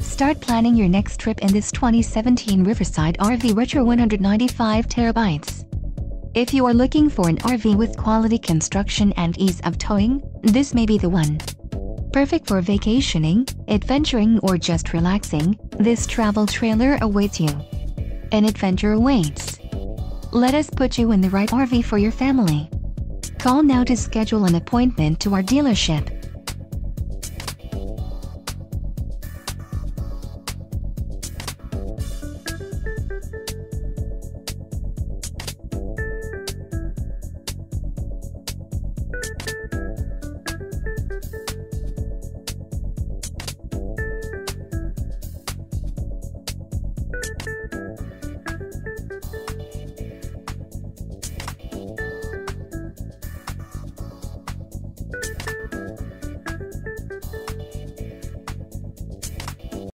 Start planning your next trip in this 2017 Riverside RV Retro 195 TB. If you are looking for an RV with quality construction and ease of towing, this may be the one. Perfect for vacationing, adventuring, or just relaxing, this travel trailer awaits you. An adventure awaits. Let us put you in the right RV for your family. Call now to schedule an appointment to our dealership.